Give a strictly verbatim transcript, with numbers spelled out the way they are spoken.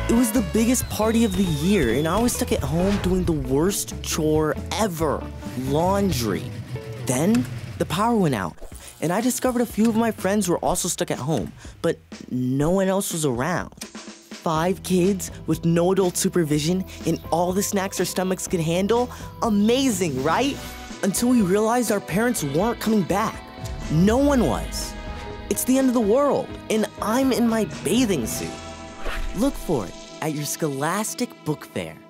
It was the biggest party of the year, and I was stuck at home doing the worst chore ever, laundry. Then, the power went out, and I discovered a few of my friends were also stuck at home, but no one else was around. Five kids with no adult supervision and all the snacks our stomachs could handle? Amazing, right? Until we realized our parents weren't coming back. No one was. It's the end of the world, and I'm in my bathing suit. Look for it at your Scholastic Book Fair.